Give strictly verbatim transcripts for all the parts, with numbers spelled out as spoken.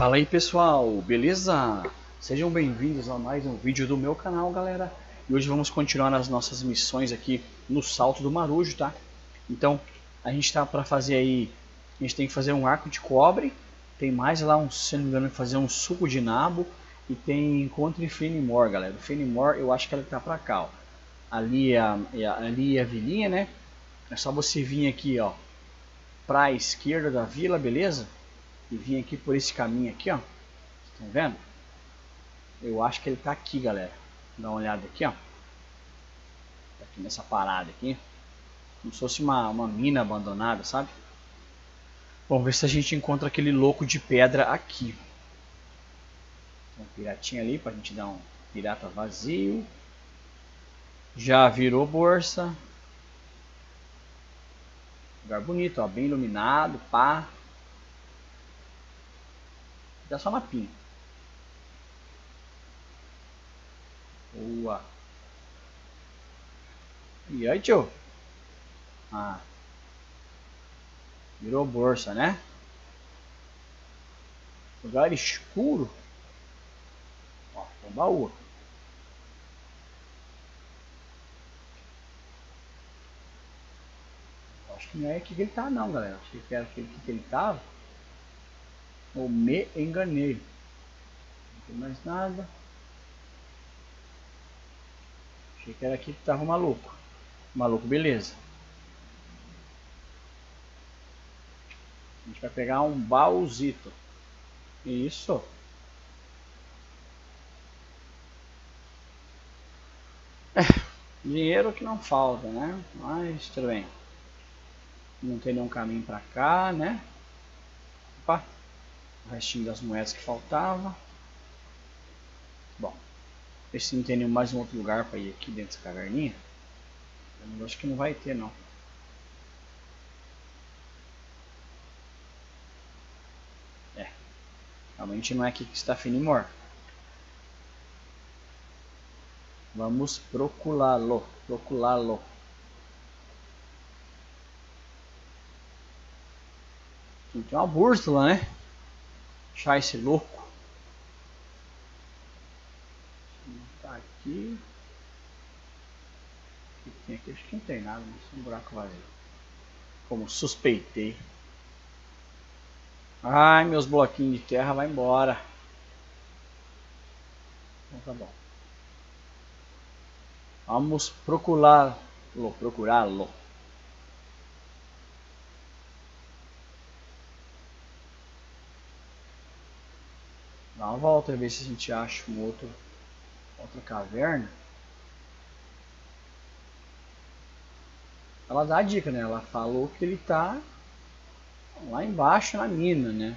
Fala aí pessoal, beleza? Sejam bem-vindos a mais um vídeo do meu canal, galera. E hoje vamos continuar as nossas missões aqui no Salto do Marujo, tá? Então, a gente tá para fazer aí, a gente tem que fazer um arco de cobre, tem mais lá um, se não me engano, fazer um suco de nabo e tem encontro em Fenimore, galera. O Fenimore, eu acho que ela tá pra cá, ó. Ali é a, é a, ali é a vilinha, né? É só você vir aqui, ó, pra esquerda da vila, beleza? E vim aqui por esse caminho aqui, ó. Estão vendo? Eu acho que ele tá aqui, galera. Dá uma olhada aqui, ó. Tá aqui nessa parada aqui. Como se fosse uma, uma mina abandonada, sabe? Vamos ver se a gente encontra aquele louco de pedra aqui. Tem um piratinho ali pra gente dar um pirata vazio. Já virou bolsa. Lugar bonito, ó. Bem iluminado, pá. Dá só mapinha. Boa. E aí, tio? Ah. Virou bolsa, né? Lugar escuro. Ó, tem um baú. Acho que não é aqui que ele tá não, galera. Achei que era aquele que ele tava. Ou me enganei. Não tem mais nada. Achei que era aqui que tava o maluco. Maluco, beleza. A gente vai pegar um baúzito. Isso. É, dinheiro que não falta, né? Mas tudo bem. Não tem nenhum caminho pra cá, né? Opa. O restinho das moedas que faltava. Bom. Ver se não tem nenhum, mais um outro lugar pra ir aqui dentro dessa caverninha. Eu acho que não vai ter, não. É. Realmente não é aqui que está Fenimore. Vamos procurá-lo. Procurá-lo. Tem uma bússola, né? Achar esse louco. Tá aqui. O que tem aqui? Acho que não tem nada, mas é um buraco vazio. Como suspeitei. Ai, meus bloquinhos de terra, vai embora. Então tá bom. Vamos procurá-lo. Procurá-lo. Dá uma volta e ver se a gente acha um outro, outra caverna. Ela dá a dica, né? Ela falou que ele tá lá embaixo na mina, né?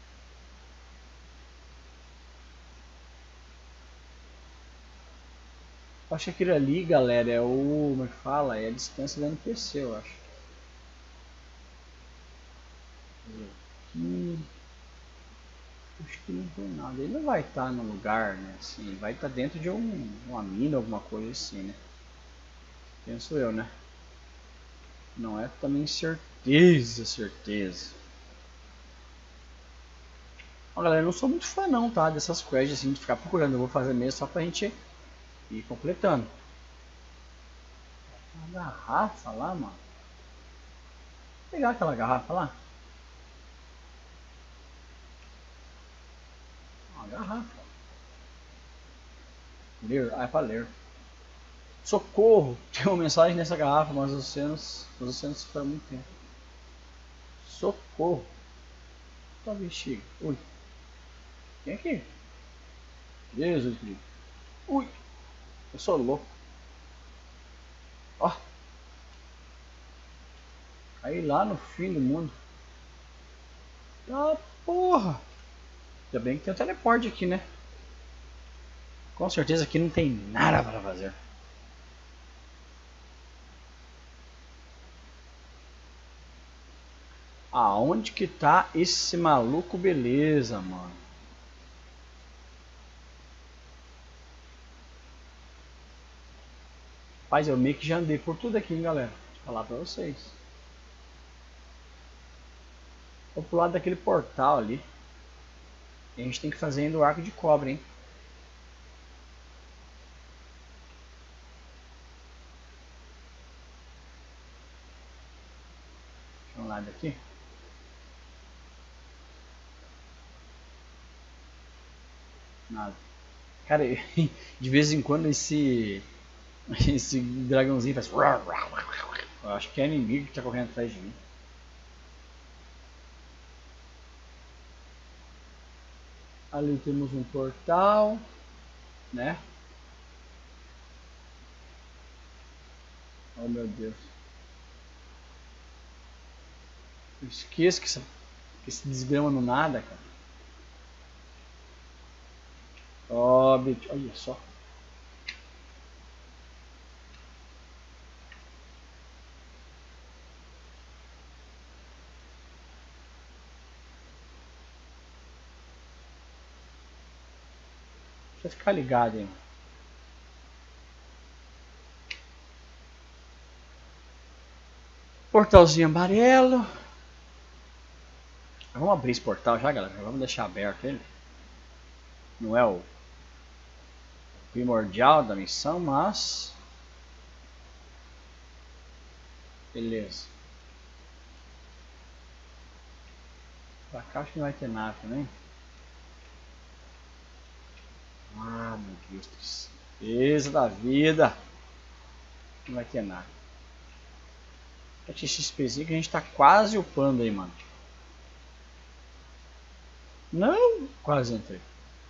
Eu acho que aquilo ali, galera, é o... como é que fala? É a distância do N P C, eu acho. Aqui... acho que não tem nada. Ele não vai estar no lugar, né? Assim, ele vai estar dentro de um, uma mina, alguma coisa assim, né? Penso eu, né? Não é também certeza, certeza. Ó, galera, eu não sou muito fã não, tá? Dessas quests assim, de ficar procurando. Eu vou fazer mesmo só pra gente ir completando. Uma garrafa lá, mano. Vou pegar aquela garrafa lá. Uma garrafa. Ler, ah, é pra ler. Socorro! Tem uma mensagem nessa garrafa, mas os oceanos, os oceanos foram muito tempo. Socorro! Tá bexiga. Ui. Quem é aqui? Jesus Cristo. Ui. Eu sou louco. Ó. Aí lá no fim do mundo. Ah, porra. Ainda bem que tem um teleporte aqui, né? Com certeza aqui não tem nada para fazer. Aonde que tá esse maluco, beleza, mano? Rapaz, eu meio que já andei por tudo aqui, hein, galera. Vou falar pra vocês. Vou pro lado daquele portal ali. E a gente tem que fazer ainda o arco de cobre, hein? Deixa eu um lado aqui. Nada. Cara, de vez em quando esse esse dragãozinho faz. Eu acho que é inimigo que tá correndo atrás de mim. Ali temos um portal, né? Oh meu Deus. Eu esqueço que, essa, que esse desgrama no nada, cara. Ó, oh, bicho, olha só. Deixa eu ficar ligado, hein. Portalzinho amarelo. Vamos abrir esse portal já, galera. Vamos deixar aberto ele. Não é o primordial da missão, mas... beleza. Pra cá acho que não vai ter nada também. Ah, meu Deus do céu. Beleza da vida. Não vai ter nada. Esse XPzinho que a gente tá quase upando aí, mano. Não, quase entrei.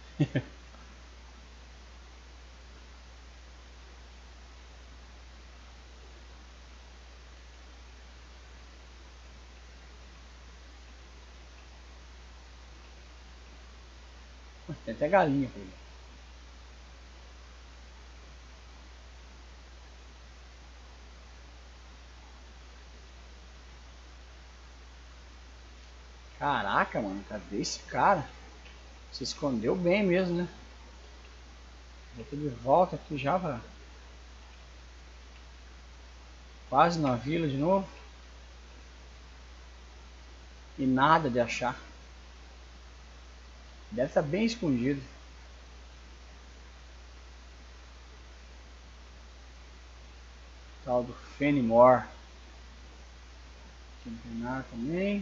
Tem até galinha por aí. Caraca, mano, cadê esse cara? Se escondeu bem mesmo, né? Eu tô de volta aqui já pra... quase na vila de novo. E nada de achar. Deve estar bem escondido. Tal do Fenimore. Aqui não tem nada também.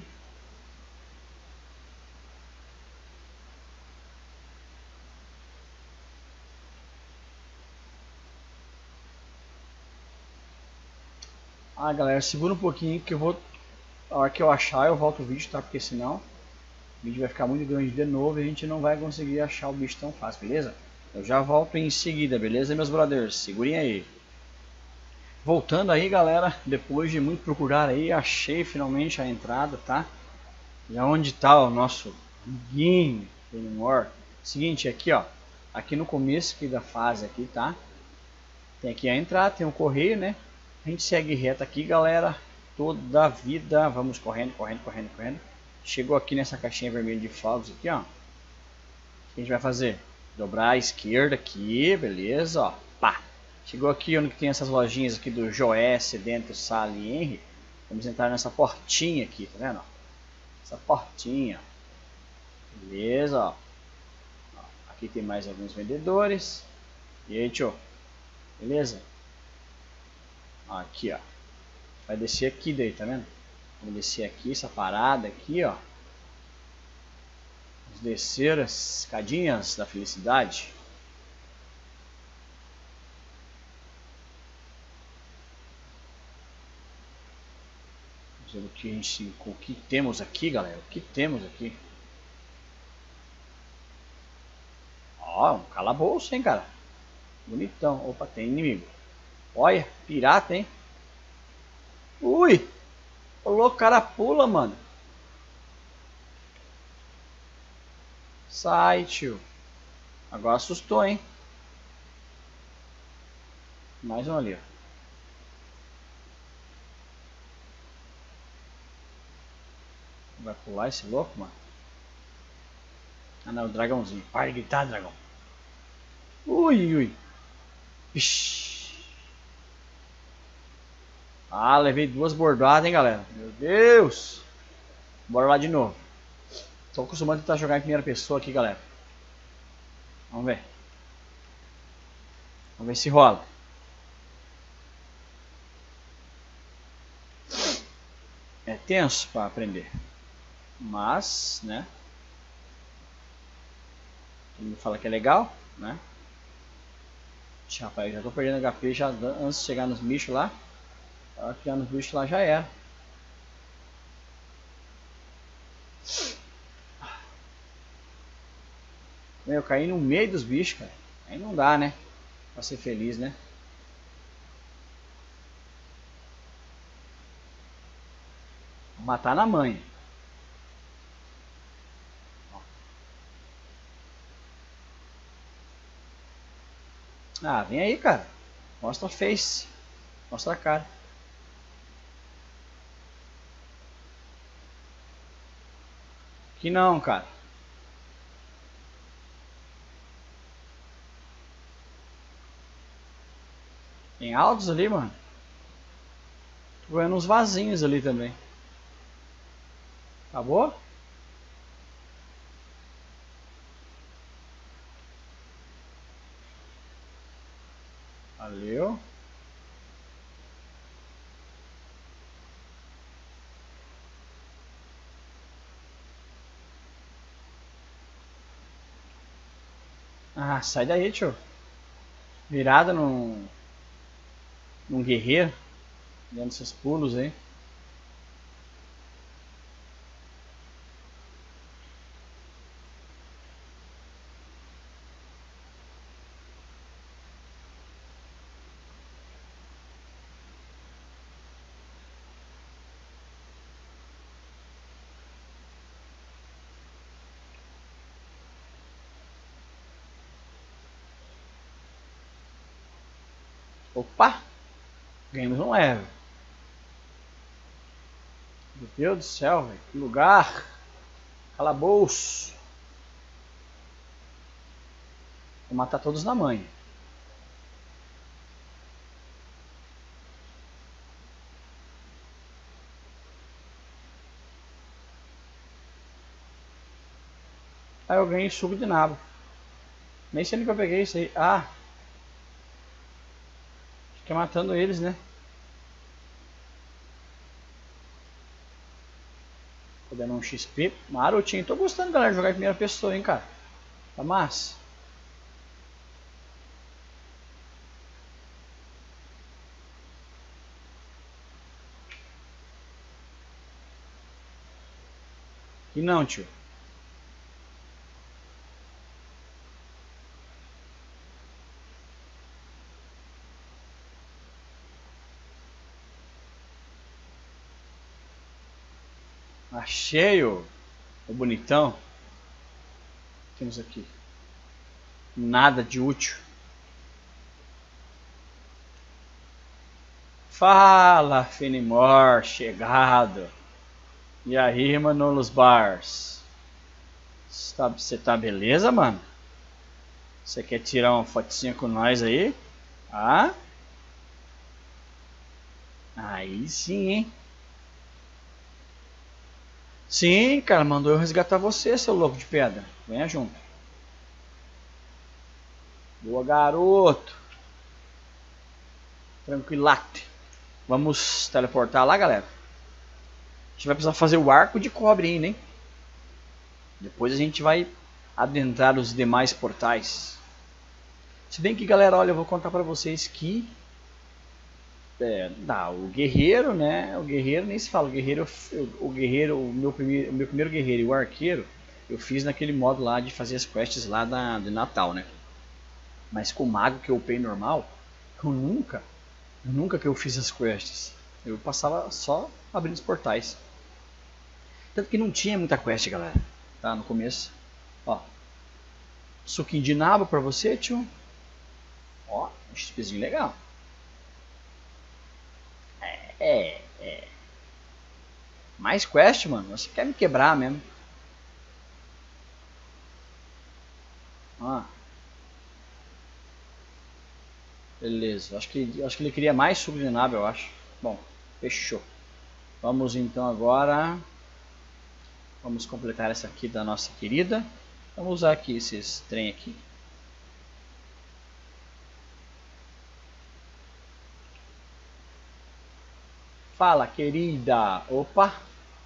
Ah, galera, segura um pouquinho que eu vou... a hora que eu achar eu volto o vídeo, tá? Porque senão o vídeo vai ficar muito grande de novo e a gente não vai conseguir achar o bicho tão fácil, beleza? Eu já volto em seguida, beleza, meus brothers? Segurem aí. Voltando aí, galera, depois de muito procurar aí, achei finalmente a entrada, tá? E onde tá o nosso amiguinho Fenimore? Seguinte, aqui ó, aqui no começo aqui da fase aqui, tá? Tem aqui a entrada, tem o correio, né? A gente segue reto aqui, galera, toda a vida, vamos correndo, correndo, correndo, correndo. Chegou aqui nessa caixinha vermelha de fogos aqui, ó. O que a gente vai fazer? Dobrar à esquerda aqui, beleza, ó, pá. Chegou aqui onde tem essas lojinhas aqui do Joesse, Dentro, Sally e Henry. Vamos entrar nessa portinha aqui, tá vendo? Essa portinha. Beleza, ó. Aqui tem mais alguns vendedores. E aí, tio? Beleza? Aqui, ó. Vai descer aqui daí, tá vendo? Vamos descer aqui, essa parada aqui, ó. Vamos descer as escadinhas da felicidade. Vamos ver o que a gente, o que temos aqui, galera. O que temos aqui? Ó, um calabouço, hein, cara. Bonitão. Opa, tem inimigo. Olha, pirata, hein? Ui! O louco, cara pula, mano. Sai, tio. Agora assustou, hein? Mais um ali, ó. Vai pular esse louco, mano? Ah, não, o dragãozinho. Para de gritar, dragão. Ui, ui. Ixi. Ah, levei duas bordadas, hein, galera. Meu Deus. Bora lá de novo. Tô acostumado a tentar jogar em primeira pessoa aqui, galera. Vamos ver. Vamos ver se rola. É tenso para aprender. Mas, né? Todo mundo fala que é legal, né? Rapaz, já tô perdendo H P já antes de chegar nos bichos lá. Pra chegar nos bichos lá já era. Eu caí no meio dos bichos, cara. Aí não dá, né? Pra ser feliz, né? Vou matar na manha. Ah, vem aí, cara. Mostra a face. Mostra a cara. Que não, cara. Tem altos ali, mano. Tô vendo uns vasinhos ali também. Acabou? Valeu. Ah, sai daí, tio. Virada num... num guerreiro. Dando seus pulos aí. Opa! Ganhamos um level. Meu Deus do céu, velho. Que lugar. Calabouço. Vou matar todos na manha. Aí eu ganhei suco de nabo. Nem sei onde que eu peguei isso aí. Ah! Acho que é matando eles, né? Tô dando um X P. Marotinho. Tô gostando, galera, de jogar em primeira pessoa, hein, cara. Tá massa. E não, tio. Achei o, o bonitão. Temos aqui. Nada de útil. Fala, Fenimore, chegado. E aí, Manolos Bars? Você tá beleza, mano? Você quer tirar uma fotinha com nós aí? Ah? Aí sim, hein? Sim, cara, mandou eu resgatar você, seu louco de pedra. Venha junto. Boa, garoto. Tranquilate. Vamos teleportar lá, galera. A gente vai precisar fazer o arco de cobre ainda, hein? Depois a gente vai adentrar os demais portais. Se bem que, galera, olha, eu vou contar pra vocês que... É, dá, o guerreiro, né? O guerreiro nem se fala. O guerreiro, o guerreiro, o meu primeiro, o meu primeiro guerreiro e o arqueiro, eu fiz naquele modo lá de fazer as quests lá da, de Natal, né? Mas com o mago que eu upei normal, eu nunca, nunca que eu fiz as quests. Eu passava só abrindo os portais. Tanto que não tinha muita quest, galera. Tá, no começo. Ó. Suquinho de nabo pra você, tio. Ó, um XPzinho legal. É, é. Mais quest, mano? Você quer me quebrar mesmo. Ah. Beleza. Acho que, acho que ele queria mais suco de nabo, eu acho. Bom, fechou. Vamos então agora... Vamos completar essa aqui da nossa querida. Vamos usar aqui esses trem aqui. Fala, querida. Opa.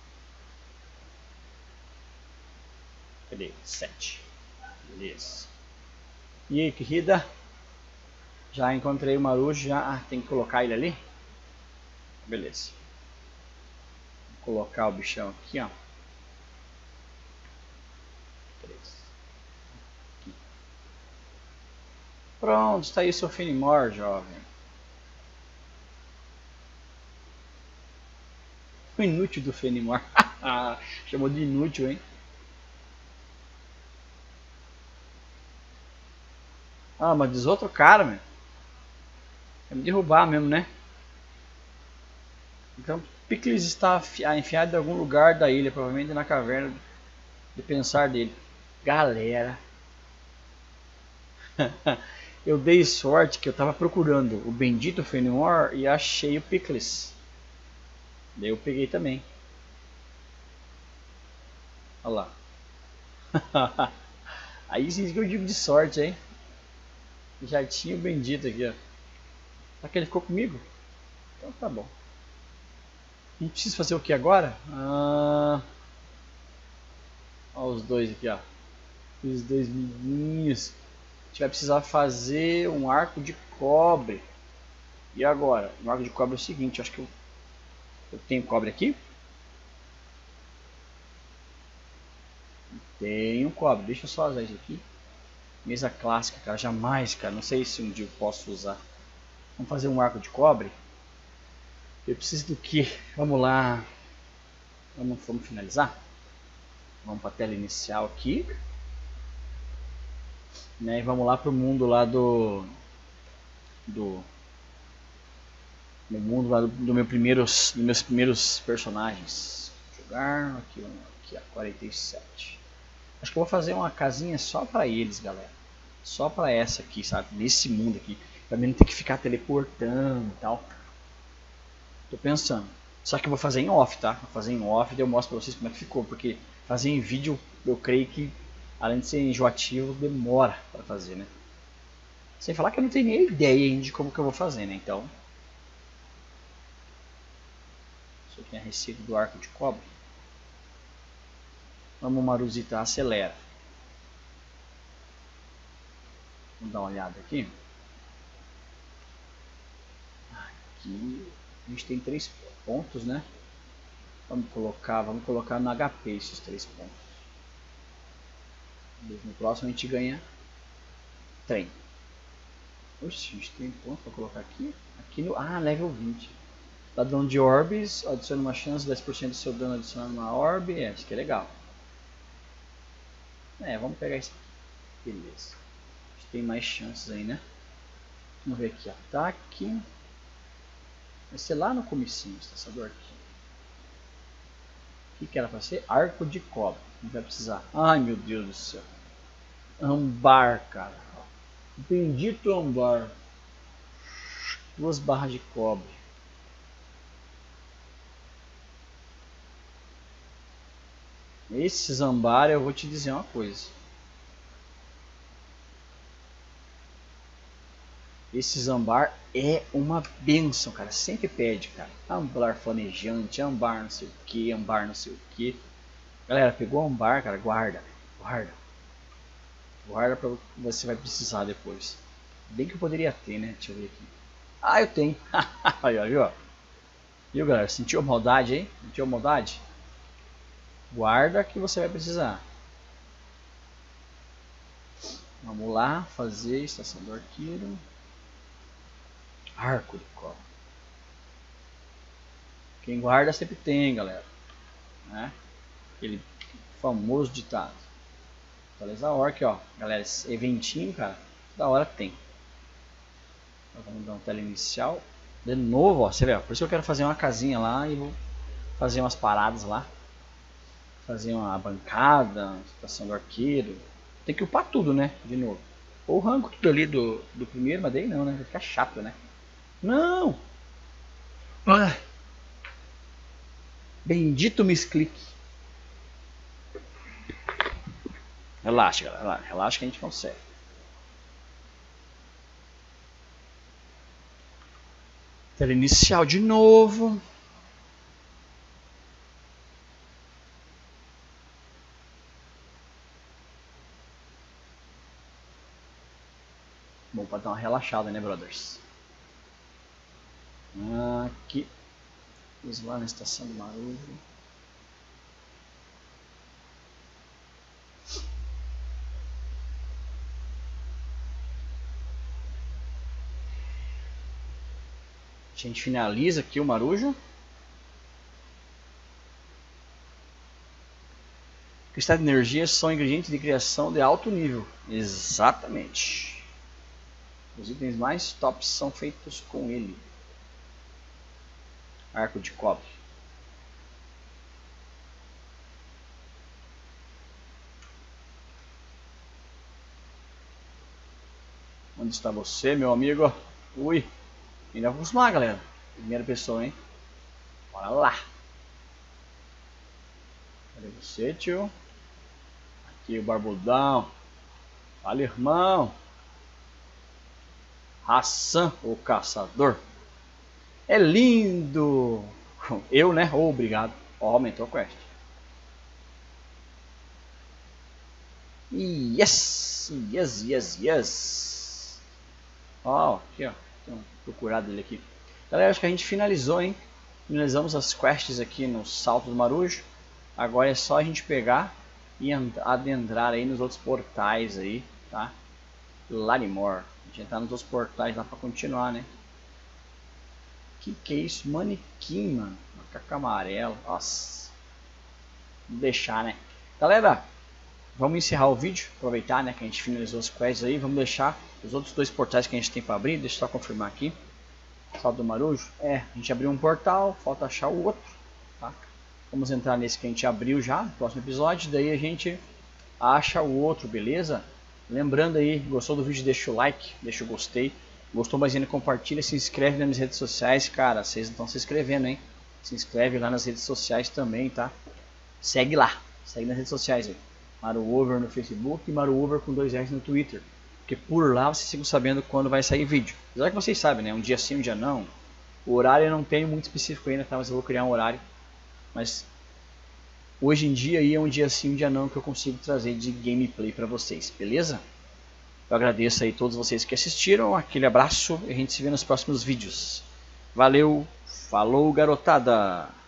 Cadê? Sete. Beleza. E aí, querida? Já encontrei o marujo. Já ah, tem que colocar ele ali. Beleza. Vou colocar o bichão aqui, ó. Aqui. Pronto, está aí o seu Fenimore, jovem. O inútil do Fenimore. Chamou de inútil, hein? Ah, mas diz outro cara, meu. Quer me derrubar mesmo, né? Então, Pickles está enfiado em algum lugar da ilha, provavelmente na caverna de pensar dele. Galera, eu dei sorte que eu estava procurando o bendito Fenimore e achei o Pickles. Daí eu peguei também. Olha lá. Aí sim que eu digo de sorte, hein? Já tinha o bendito aqui, ó. Será que ele ficou comigo? Então tá bom. A gente precisa fazer o que agora? Ah, olha os dois aqui, ó. Os dois menininhos. A gente vai precisar fazer um arco de cobre. E agora? O arco de cobre é o seguinte, eu acho que eu, eu tenho cobre aqui. Tenho cobre, deixa eu só usar isso aqui. Mesa clássica, cara, jamais, cara, não sei se um dia eu posso usar. Vamos fazer um arco de cobre. Eu preciso do que? Vamos lá. Vamos, vamos finalizar? Vamos para a tela inicial aqui. Né, e vamos lá para o mundo lá do... Do... No mundo lá do, do meu primeiros, dos meus primeiros personagens. Jogar aqui, aqui a quarenta e sete. Acho que eu vou fazer uma casinha só para eles, galera. Só para essa aqui, sabe? Nesse mundo aqui. Pra mim não ter que ficar teleportando e tal. Tô pensando. Só que eu vou fazer em off, tá? Vou fazer em off e eu mostro pra vocês como é que ficou. Porque fazer em vídeo, eu creio que, além de ser enjoativo, demora pra fazer, né? Sem falar que eu não tenho nem ideia ainda de como que eu vou fazer, né? Então... Isso aqui é a receita do arco de cobre. Vamos, Maruzita, acelera. Vamos dar uma olhada aqui. Aqui a gente tem três pontos, né? Vamos colocar, vamos colocar no H P esses três pontos. No próximo a gente ganha trem. Oxe, a gente tem ponto para colocar aqui. Aqui no, ah, level vinte. Ladrão de orbes, adiciona uma chance, dez por cento do seu dano adicionado na orbe. É, isso que é legal. É, vamos pegar isso aqui. Beleza. A gente tem mais chances aí, né? Vamos ver aqui, ataque. Vai ser lá no comecinho, estaçador aqui. O que, que era para ser? Arco de cobre. Não vai precisar. Ai, meu Deus do céu. Ambar, cara. Bendito ambar. Duas barras de cobre. Esse ambar, eu vou te dizer uma coisa. Esse ambar é uma benção, cara. Sempre pede, cara. Ambar flamejante, ambar não sei o que, ambar não sei o que. Galera, pegou ambar, cara, guarda. Guarda. Guarda pra você vai precisar depois. Bem que eu poderia ter, né? Deixa eu ver aqui. Ah, eu tenho. Aí, ó, viu? Viu, galera? Sentiu a maldade aí? Sentiu a maldade? Guarda que você vai precisar. Vamos lá, fazer estação do arqueiro. Arco de cobre. Quem guarda sempre tem, galera. Né? Aquele famoso ditado. Atualizar a orc, ó. Galera, esse eventinho, cara, da hora que tem. Então, vamos dar uma tela inicial. De novo, ó, você vê, ó, por isso que eu quero fazer uma casinha lá e vou fazer umas paradas lá. Fazer uma bancada, estação do arqueiro. Tem que upar tudo, né? De novo. Ou arranco tudo ali do, do primeiro, mas daí não, né? Vai ficar chato, né? Não! Ah. Bendito misclick. Relaxa, galera. Relaxa que a gente consegue. Tela inicial de novo. Bom, para dar uma relaxada, né, brothers? Aqui. Vamos lá na estação do Marujo. A gente finaliza aqui o Marujo. Cristais de energia são ingredientes de criação de alto nível. Exatamente. Os itens mais tops são feitos com ele. Arco de cobre. Onde está você, meu amigo? Ui. Ainda vou acostumar, galera. Primeira pessoa, hein? Bora lá. Cadê você, tio? Aqui o barbudão. Fala, irmão. Hassan, o caçador. É lindo. Eu, né? Oh, obrigado. Ó, oh, aumentou a quest. Yes! Yes, yes, yes. Ó, oh, aqui, ó. Tem procurado ele aqui. Galera, acho que a gente finalizou, hein? Finalizamos as quests aqui no Salto do Marujo. Agora é só a gente pegar e adentrar aí nos outros portais aí, tá? Larimore. A gente entrar nos outros portais lá pra continuar, né? Que que é isso? Manequim, mano. Macaco amarelo. Nossa. Vamos deixar, né? Galera, vamos encerrar o vídeo. Aproveitar, né, que a gente finalizou as quests aí. Vamos deixar os outros dois portais que a gente tem pra abrir. Deixa eu só confirmar aqui. Salto do Marujo. É, a gente abriu um portal. Falta achar o outro, tá? Vamos entrar nesse que a gente abriu já no próximo episódio. Daí a gente acha o outro, beleza? Lembrando aí, gostou do vídeo, deixa o like, deixa o gostei. Gostou mais ainda, compartilha, se inscreve nas minhas redes sociais. Cara, vocês não estão se inscrevendo, hein? Se inscreve lá nas redes sociais também, tá? Segue lá, segue nas redes sociais aí. Maruover no Facebook e Maruover com dois R no Twitter. Porque por lá vocês ficam sabendo quando vai sair vídeo. Apesar que vocês sabem, né? Um dia sim, um dia não. O horário eu não tenho muito específico ainda, tá? Mas eu vou criar um horário. Mas hoje em dia aí é um dia sim, um dia não que eu consigo trazer de gameplay para vocês, beleza? Eu agradeço aí a todos vocês que assistiram, aquele abraço e a gente se vê nos próximos vídeos. Valeu, falou garotada!